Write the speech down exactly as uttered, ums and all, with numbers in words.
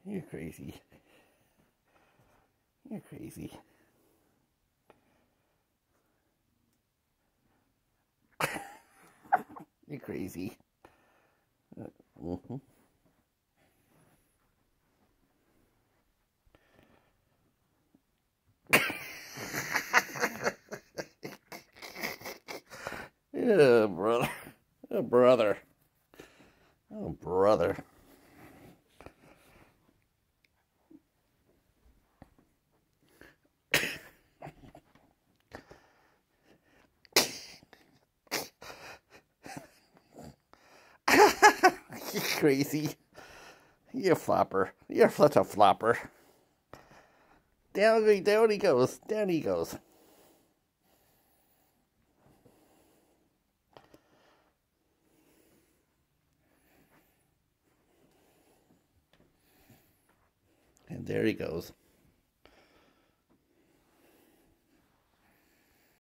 You're crazy. You're crazy. You're crazy. Mm-hmm. Yeah, brother. Oh, brother. Oh, brother. You're crazy. You're a flopper. You're such a flopper. Down, down he goes. Down he goes. And there he goes.